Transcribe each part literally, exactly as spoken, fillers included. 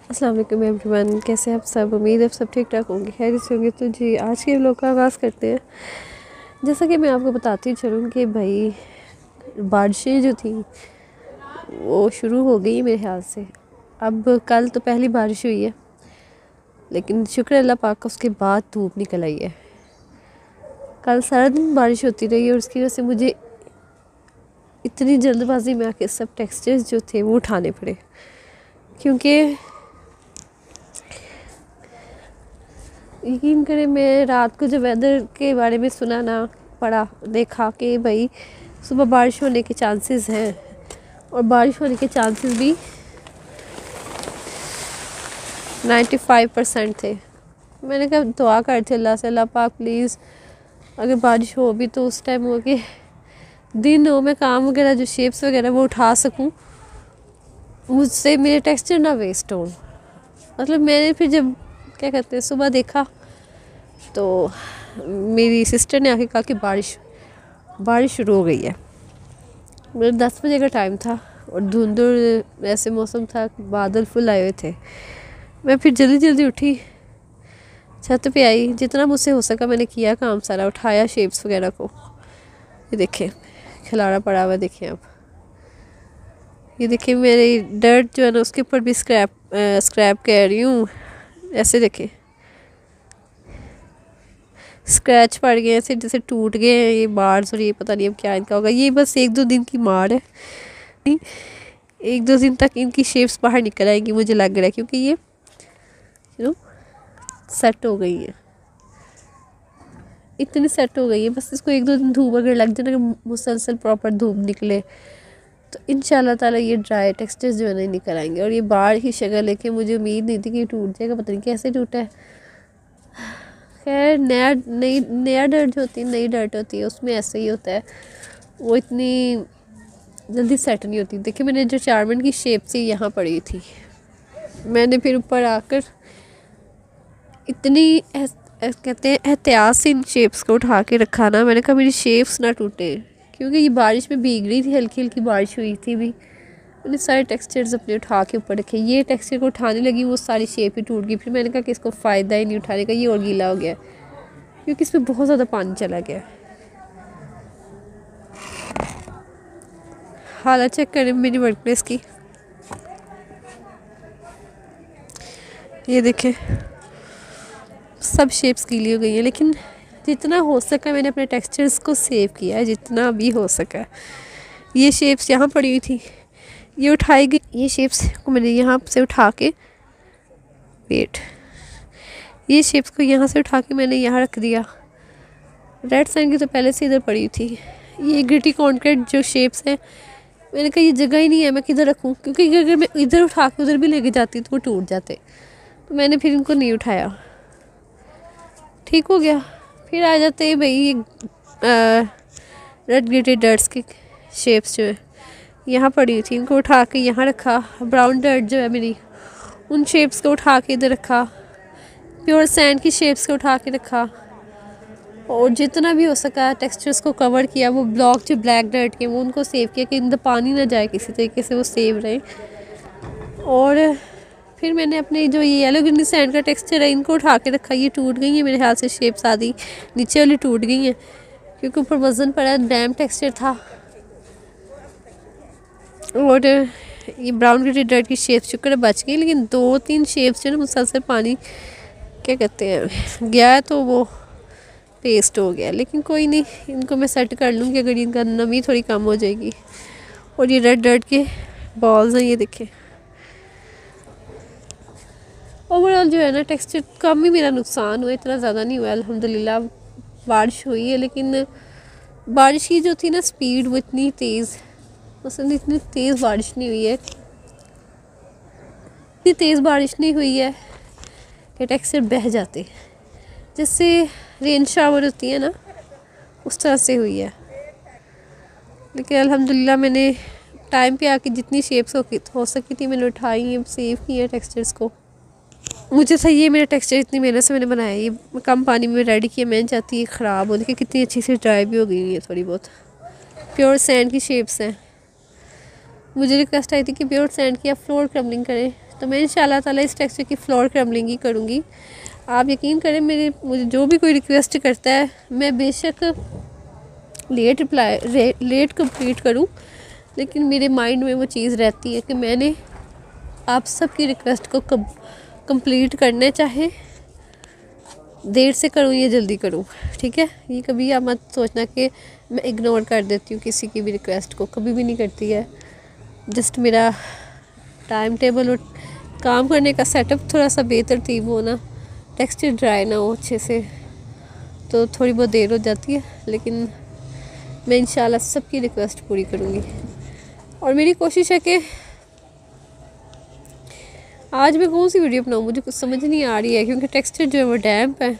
अस्सलाम वालेकुम एवरीवन, कैसे आप सब। उम्मीद है सब ठीक ठाक होंगे, खैर से होंगे। तो जी आज के व्लॉग का आगाज़ करते हैं। जैसा कि मैं आपको बताती चलूँ कि भाई बारिशें जो थी वो शुरू हो गई मेरे ख्याल से। अब कल तो पहली बारिश हुई है, लेकिन शुक्र अल्लाह पाक का उसके बाद धूप निकल आई है। कल सारा दिन बारिश होती रही और उसकी वजह से मुझे इतनी जल्दबाजी में आके सब टेक्सचर्स जो थे वो उठाने पड़े, क्योंकि यकीन करें मैं रात को जब वेदर के बारे में सुना ना पढ़ा देखा कि भाई सुबह बारिश होने के चांसेस हैं और बारिश होने के चांसेस भी पचानवे परसेंट थे। मैंने कहा दुआ करती अल्लाह से, अल्लाह पाक प्लीज़ अगर बारिश हो भी तो उस टाइम हो कि दिन हो, मैं काम वगैरह जो शेप्स वगैरह वो उठा सकूं, मुझसे मेरे टेक्सचर ना वेस्ट हो। मतलब मैंने फिर जब क्या कहते हैं सुबह देखा तो मेरी सिस्टर ने आके कहा कि बारिश बारिश शुरू हो गई है। मेरा दस बजे का टाइम था और धुंध ऐसे मौसम था, बादल फुल आए हुए थे। मैं फिर जल्दी जल्दी उठी, छत पे आई, जितना मुझसे हो सका मैंने किया काम सारा, उठाया शेप्स वगैरह को। ये देखें खिलाड़ा पड़ा हुआ, देखें आप, ये देखिए मेरी डर्ट जो है ना उसके ऊपर भी स्क्रैप आ, स्क्रैप कह रही हूँ, ऐसे देखें स्क्रैच पड़ गए ऐसे, जैसे टूट गए हैं ये बार्स। और ये पता नहीं अब क्या इनका होगा, ये बस एक दो दिन की मार है, एक दो दिन तक इनकी शेप्स बाहर निकल आएंगी मुझे लग रहा है, क्योंकि ये यू नो सेट हो गई है, इतनी सेट हो गई है। बस इसको एक दो दिन धूप अगर लग जाए ना, मुसलसल प्रॉपर धूप निकले तो इंशाल्लाह ताला ये ड्राई टेक्सचर्स जो है ना निकल आएंगे। और ये बाढ़ की शक्ल लेके मुझे उम्मीद नहीं थी कि टूट जाएगा, पता नहीं कैसे टूटा है। खैर नया नई नया डर्ट जो होती है, नई डर्ट होती है, उसमें ऐसे ही होता है, वो इतनी जल्दी सेट नहीं होती। देखिए मैंने जो चारमेंट की शेप से यहाँ पड़ी थी, मैंने फिर ऊपर आकर इतनी कहते हैं एहतियात से इन शेप्स को उठा के रखा ना, मैंने कहा मेरी शेप्स ना टूटे, क्योंकि ये बारिश में भीग रही थी, हल्की हल्की बारिश हुई थी भी। मैंने सारे टेक्सचर्स अपने उठा के ऊपर रखे, ये टेक्सचर को उठाने लगी वो सारी शेप ही टूट गई। फिर मैंने कहा कि इसको फ़ायदा ही नहीं उठाने का, ये और गीला हो गया क्योंकि इसमें बहुत ज़्यादा पानी चला गया। हालत चेक करें मेरी वर्क प्लेस की, ये देखें सब शेप्स गीली हो गई हैं, लेकिन जितना हो सका मैंने अपने टेक्सचर्स को सेव किया है, जितना भी हो सका। ये शेप्स यहाँ पड़ी हुई थी, ये उठाई गई, ये शेप्स को मैंने यहाँ से उठा के वेट ये शेप्स को यहाँ से उठा के मैंने यहाँ रख दिया। रेड सैंड की तो पहले से इधर पड़ी थी। ये ग्रिटी कॉन्क्रीट जो शेप्स हैं, मैंने कहा ये जगह ही नहीं है, मैं किधर रखूँ, क्योंकि अगर मैं इधर उठा के उधर भी लेके जाती तो वो टूट जाते, तो मैंने फिर इनको नहीं उठाया। ठीक हो गया। फिर आ जाते हैं भाई रेड ग्रिटेड डर्ट्स की शेप्स जो है यहाँ पड़ी हुई थी, इनको उठा के यहाँ रखा। ब्राउन डर्ट जो है मेरी, उन शेप्स को उठा के इधर रखा। प्योर सैंड की शेप्स को उठा के रखा और जितना भी हो सका टेक्सचर्स को कवर किया। वो ब्लॉक जो ब्लैक डर्ट के वो उनको सेव किया कि अंदर पानी ना जाए, किसी तरीके से वो सेव रहे। और फिर मैंने अपने जो ये येलो ग्रीन सैंड का टेक्सचर है इनको उठा के रखा। ये टूट गई है मेरे हाथ से शेप्स, आधी नीचे वाली टूट गई हैं क्योंकि ऊपर वजन पड़ा, डैम टेक्सचर था। और ये ब्राउन ग्रिटेड डर्ट की शेप्स शुक्र है बच गई, लेकिन दो तीन शेप्स जो है ना मुसलसल पानी क्या कहते हैं गया है तो वो पेस्ट हो गया। लेकिन कोई नहीं, इनको मैं सेट कर लूँगी अगर इनका नमी थोड़ी कम हो जाएगी। और ये रेड डर्ट के बॉल्स हैं, ये देखें। ओवरऑल जो है ना टेक्सचर कम ही मेरा नुकसान हुआ, इतना ज़्यादा नहीं हुआ अल्हम्दुलिल्लाह। बारिश हुई है, लेकिन बारिश की जो थी ना स्पीड वो इतनी तेज़, मतलब इतनी तेज़ बारिश नहीं हुई है, इतनी तेज़ बारिश नहीं हुई है कि टेक्सचर बह जाते, जिससे रेन शावर होती है ना उस तरह से हुई है। लेकिन अल्हम्दुलिल्लाह मैंने टाइम पे आके जितनी शेप्स हो, हो सकी थी मैंने उठाई हैं, सेव किए हैं टेक्सचर्स को। मुझे था ये मेरा टेक्सचर इतनी मेहनत से मैंने बनाया, ये कम पानी में रेडी किया, मैं चाहती है ख़राब हो। देखिए कितनी अच्छी से ड्राई भी हो गई है थोड़ी बहुत। प्योर सैंड की शेप्स हैं। मुझे रिक्वेस्ट आई थी कि प्योर सैंड की आप फ्लोर क्रम्बलिंग करें, तो मैं इंशाल्लाह ताला इस टेक्सचर की फ्लोर क्रम्बलिंग ही करूँगी। आप यकीन करें, मेरे मुझे जो भी कोई रिक्वेस्ट करता है मैं बेशक लेट रिप्लाई लेट कंप्लीट करूँ, लेकिन मेरे माइंड में वो चीज़ रहती है कि मैंने आप सबकी रिक्वेस्ट को कंप्लीट करने, चाहे देर से करूँ या जल्दी करूँ, ठीक है। ये कभी आप मत सोचना कि मैं इग्नोर कर देती हूँ किसी की भी रिक्वेस्ट को, कभी भी नहीं करती है। जस्ट मेरा टाइम टेबल और काम करने का सेटअप थोड़ा सा बेतरतीब हो ना, टेक्सचर ड्राई ना हो अच्छे से, तो थोड़ी बहुत देर हो जाती है। लेकिन मैं इंशाल्लाह सबकी रिक्वेस्ट पूरी करूँगी और मेरी कोशिश है कि आज मैं कौन सी वीडियो बनाऊँ, मुझे कुछ समझ नहीं आ रही है, क्योंकि टेक्सचर जो है वो डैम्प है।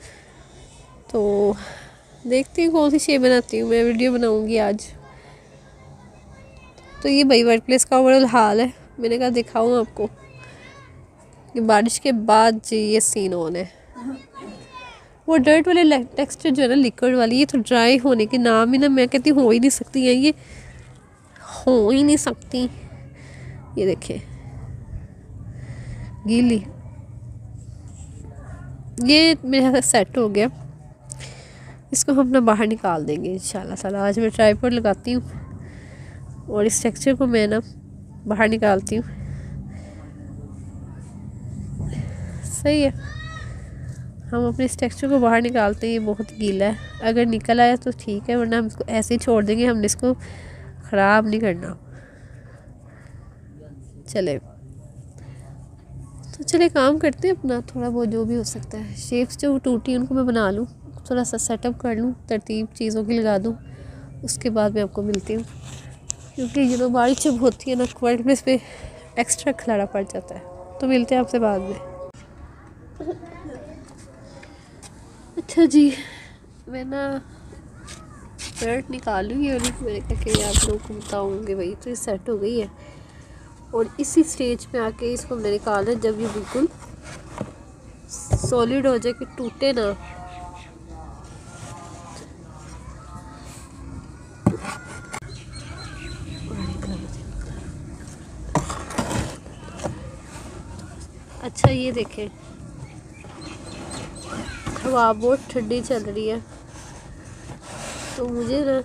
तो देखती हूँ कौन सी शेप बनाती हूँ, मैं वीडियो बनाऊँगी आज। तो ये भाई वर्क प्लेस का ओवरऑल हाल है। मैंने कहा दिखाऊँ आपको कि बारिश के बाद जी ये सीन ऑन है। वो डर्ट वाले टेक्सचर जो है ना, लिक्विड वाली, ये तो ड्राई होने के नाम ही ना, मैं कहती हो ही नहीं सकती है, ये हो ही नहीं सकती। ये देखें गीली, ये मेरे हाथ सेट हो गया। इसको हम ना बाहर निकाल देंगे इंशाल्लाह ताला। आज मैं ट्राइपॉड लगाती हूँ और इस टेक्सचर को मैं ना बाहर निकालती हूँ। सही है, हम अपने इस टेक्सचर को बाहर निकालते हैं। ये बहुत गीला है, अगर निकल आया तो ठीक है, वरना हम इसको ऐसे ही छोड़ देंगे, हमने इसको ख़राब नहीं करना। चले तो चले काम करते हैं अपना, थोड़ा बहुत जो भी हो सकता है। शेप्स जो टूटी उनको मैं बना लूँ, थोड़ा सा सेटअप कर लूँ, तरतीब चीज़ों की लगा दूँ, उसके बाद मैं आपको मिलती हूँ। क्योंकि ये तो बारिश जब होती है ना, वर्क प्लेस पे एक्स्ट्रा खलारा पड़ जाता है। तो मिलते हैं आपसे बाद में। अच्छा जी, मैं ना शर्ट निकाल लूँगी और मैंने कहा कि आप लोगों को बताऊँगी भाई। तो ये सेट हो गई है और इसी स्टेज पे आके इसको हमने निकालना है जब ये बिल्कुल सॉलिड हो जाए, कि टूटे ना। अच्छा ये देखें, हवा बहुत ठंडी चल रही है, तो मुझे ना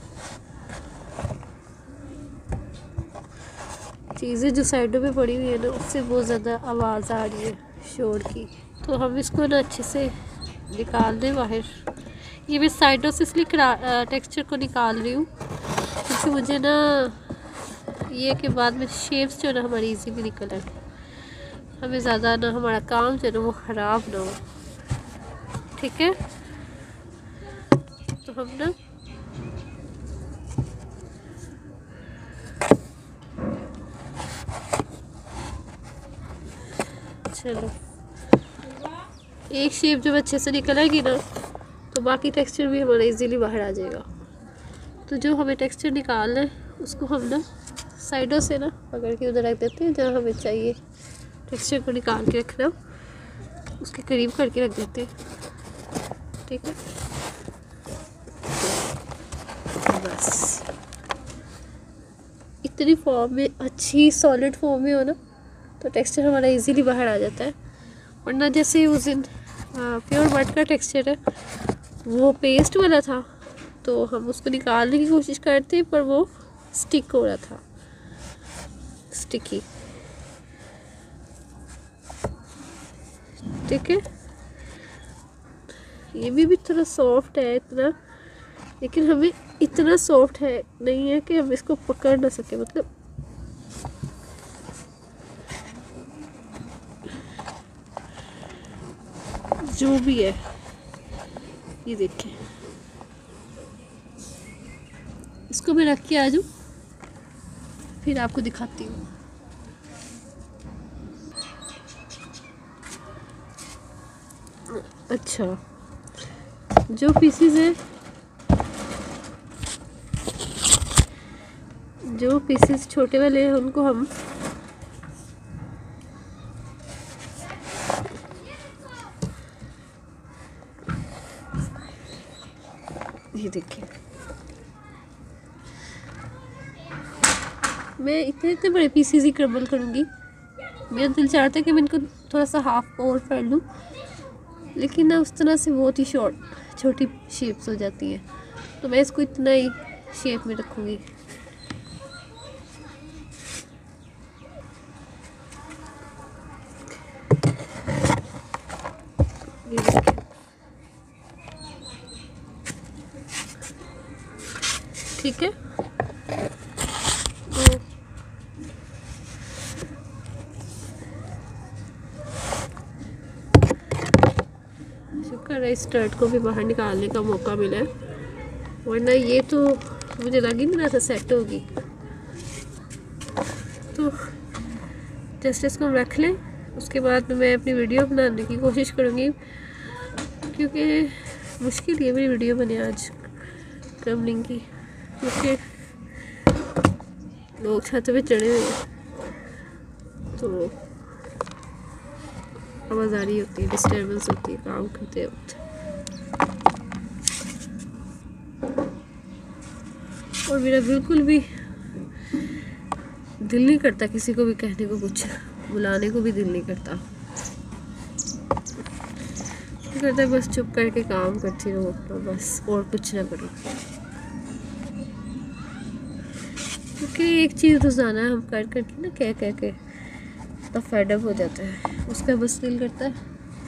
चीज़ें जो साइडों पे पड़ी हुई है ना, उससे बहुत ज़्यादा आवाज़ आ रही है शोर की। तो हम इसको ना अच्छे से निकाल दें बाहर। ये मैं साइडों से इसलिए टेक्सचर को निकाल रही हूँ क्योंकि मुझे ना ये के बाद में शेप्स जो ना हमारी इजीली निकल आए, हमें ज़्यादा ना हमारा काम जो है ना वो ख़राब ना हो, ठीक है। तो हम ना चलो, एक शेप जब अच्छे से निकल आएगी ना, तो बाकी टेक्सचर भी हमारा इजीली बाहर आ जाएगा। तो जो हमें टेक्सचर निकालना है उसको हम ना साइडों से ना पकड़ के उधर रख देते हैं, जहाँ हमें चाहिए टेक्सचर को निकाल के रखना, उसके करीब करके रख देते हैं, ठीक है। बस इतनी फॉर्म में, अच्छी सॉलिड फॉर्म में हो ना, तो टेक्सचर हमारा इजीली बाहर आ जाता है। वरना जैसे उस दिन प्योर मड का टेक्सचर है, वो पेस्ट वाला था, तो हम उसको निकालने की कोशिश करते पर वो स्टिक हो रहा था, स्टिकी, ठीक है। ये भी भी थोड़ा सॉफ्ट है इतना, लेकिन हमें इतना सॉफ्ट है नहीं है कि हम इसको पकड़ ना सके, मतलब जो भी है। ये देखिए, इसको मैं रख के आ जाऊँ, फिर आपको दिखाती हूँ। अच्छा, जो पीसेस हैं, जो पीसेस छोटे वाले हैं उनको हम ये देखिए, मैं इतने इतने बड़े पीसेस ही क्रम्बल करूँगी मेरा दिल चाहता है कि मैं इनको थोड़ा सा हाफ और कर लूँ, लेकिन ना उस तरह से बहुत ही शॉर्ट छोटी शेप्स हो जाती हैं, तो मैं इसको इतना ही शेप में रखूँगी। ठीक है, तो शुक्र है इस स्टर्ट को भी बाहर निकालने का मौका मिला है, वरना ये तो मुझे लग ही नहीं रहा था सेट होगी। तो जस्ट इसको हम रख लें, उसके बाद मैं अपनी वीडियो बनाने की कोशिश करूँगी, क्योंकि मुश्किल है मेरी वीडियो बने आज क्रमलिंग की, क्योंकि लोग छत पे चढ़े हुए हैं तो आवाज़ आ रही होती है, डिस्टर्बेंस होती है काम करते वक्त। और मेरा बिल्कुल भी दिल नहीं करता किसी को भी कहने को, कुछ बुलाने को भी दिल नहीं करता, करता है बस चुप करके काम करती रहो अपना, बस और कुछ ना करो। क्योंकि एक चीज़ रोज़ाना हम कर करके ना कह कह के तो फेडअप हो जाता है, उसका बस दिल करता है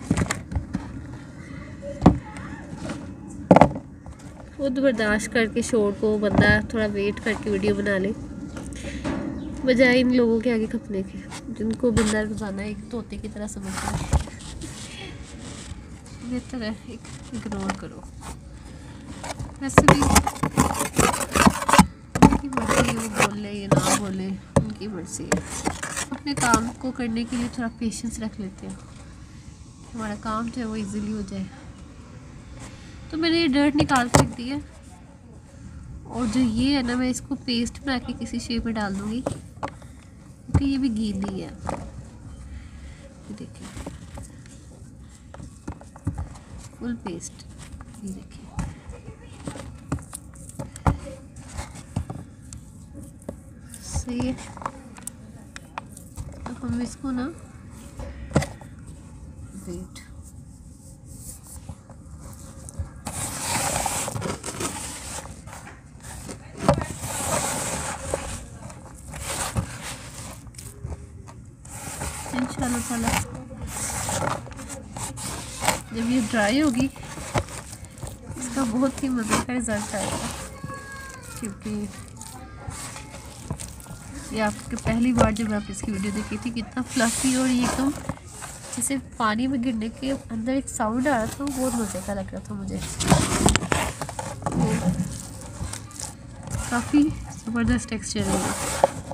खुद बर्दाश्त करके शोर को बंदा थोड़ा वेट करके वीडियो बना ले, बजाय इन लोगों के आगे खपने के, जिनको बंदा रोज़ाना एक तोते की तरह समझता है। बेहतर है इग्नोर करो। वैसे भी उनकी मर्जी है, वो बोले या ना बोले उनकी मर्जी है। अपने काम को करने के लिए थोड़ा पेशेंस रख लेते हैं, हमारा काम जो है वो इजीली हो जाए। तो मैंने ये डर्ट निकाल के रख दी है, और जो ये है ना मैं इसको पेस्ट बना के किसी शेप में डाल दूँगी, क्योंकि ये भी गीली है। देखिए फुल पेस्ट, ये देखिए सही है। तो हम इसको ना वेट इंशाल्लाह ताला जब ये ड्राई होगी इसका बहुत ही मज़े का रिजल्ट आएगा, क्योंकि ये आपके पहली बार जब आप इसकी वीडियो देखी थी कितना फ्लफी और ये एकदम जैसे पानी में गिरने के अंदर एक साउंड आ रहा था, बहुत मज़े का लग रहा था मुझे, काफ़ी ज़बरदस्त टेक्सचर है।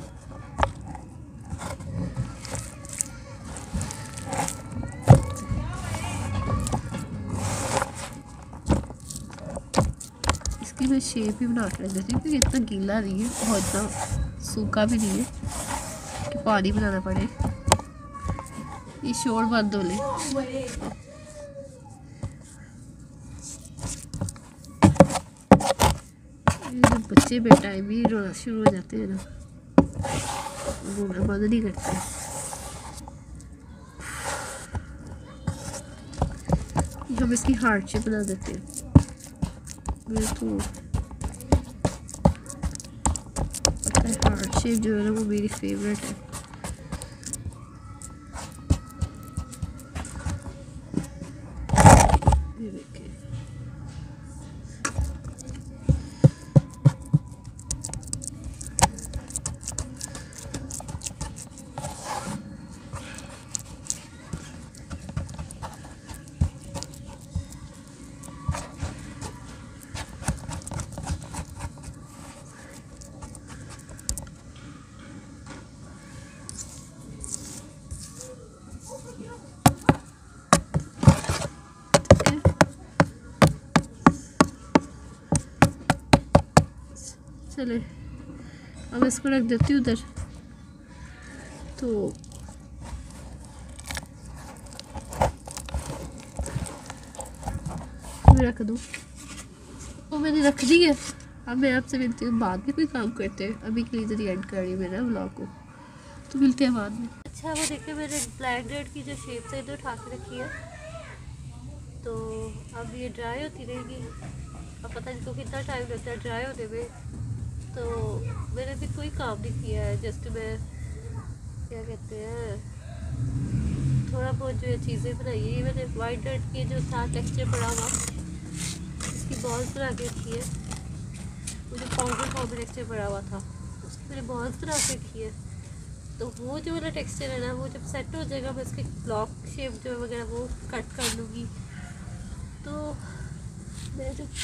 इसकी मैं शेप ही बना कर देती हूँ, क्योंकि इतना गीला नहीं है, बहुत इतना सूखा भी नहीं है कि पानी बनाना पड़े। ये शोर बंद हो ले। जब बच्चे बेटाइम भी रोना शुरू हो जाते हैं ना, रोना बंद नहीं करते। हम इसकी हार्ट शेप बना देते हैं। मेरे तो पता है हार्ट शेप जो है ना वो मेरी फेवरेट है। ये देखिए चले अब इसको रख देती हूँ उधर। तो रख दूँ, वो मैंने रख दी है। अब मैं आपसे मिलती हूँ बाद में, कोई काम करते हैं। अभी के लिए जल्दी एंड कर रही हूँ मेरा व्लॉग को, तो मिलते हैं बाद में। अच्छा वो देखिए मैंने ब्लैक डेट की जो शेप है इधर उठा के रखी है, तो अब ये ड्राई होती रहेगी। अब पता नहीं इनको कितना टाइम लगता है ड्राई होने में। तो मैंने अभी कोई काम नहीं किया है, जस्ट मैं क्या कहते हैं थोड़ा बहुत जो चीज़ें बनाई है, ये मैंने वाइट डर्ट के जो था टेक्सचर पड़ा हुआ इसकी बॉल्स बना के रखी है। वो जो पाउडर फॉर्म में टेक्सचर पड़ा हुआ था उसकी मैंने बॉल्स बना के रखी है। तो वो जो वाला टेक्सचर है ना, वो जब सेट हो जाएगा मैं इसके ब्लॉक शेप जो वगैरह वो कट कर लूँगी। तो मैं जब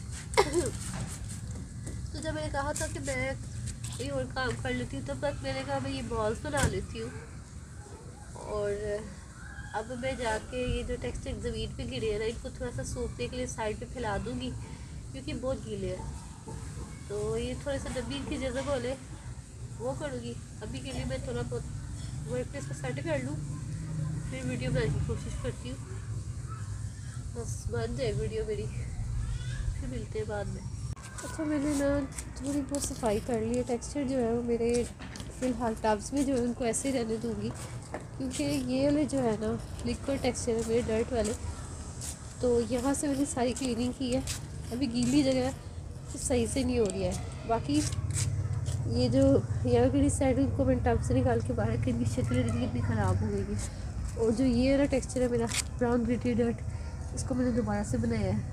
तो जब मैंने कहा था कि मैं ये और काम कर लेती हूँ, तब तक मैंने कहा मैं ये बॉल्स बना लेती हूँ। और अब मैं जाके ये जो टेक्सचर ज़मीन पे गिरे हैं ना, इनको थोड़ा सा सूखने के लिए साइड पे फैला दूँगी क्योंकि बहुत गीले हैं। तो ये थोड़े से डब्बी की जगह बोले वो करूँगी। अभी के लिए मैं थोड़ा बहुत वर्क प्लेस पर सेट कर लूँ, फिर वीडियो बनाने की कोशिश करती हूँ। बस बन जाए वीडियो मेरी, फिर मिलते हैं बाद में। अच्छा मैंने ना थोड़ी बहुत सफाई कर ली है। टेक्सचर जो है वो मेरे फ़िलहाल टब्स में जो है उनको ऐसे ही रहने दूँगी, क्योंकि ये वाले जो है ना लिक्विड टेक्सचर है मेरे डर्ट वाले। तो यहाँ से मैंने सारी क्लीनिंग की है, अभी गीली जगह तो सही से नहीं हो रही है। बाकी ये जो यहाँ की साइड उनको मैंने टब से निकाल के बाहर की, इनकी शक्ल कितनी ख़राब हो गई है। और जो ये वाला टेक्सचर है मेरा ब्राउन ग्रिटी डर्ट, इसको मैंने दोबारा से बनाया है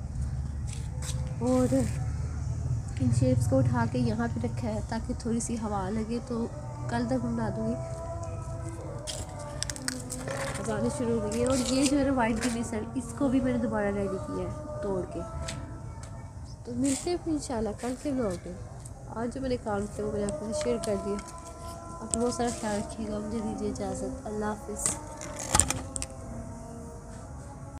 और इन शेप्स को उठा के यहाँ पे रखा है ताकि थोड़ी सी हवा लगे। तो कल तक बना दूँगी, आने शुरू हो गई है। और ये जो है ना वाइट गिनी सेट, इसको भी मैंने दोबारा रेडी किया है तोड़ के। तो मिलते हैं फिर इंशाल्लाह कल के ब्लॉग में। आज जो मैंने काम किया वो मैंने आपके साथ शेयर कर दिया। आप बहुत सारा ख्याल रखिएगा, मुझे दीजिए इजाज़त। अल्लाह हाफिज़।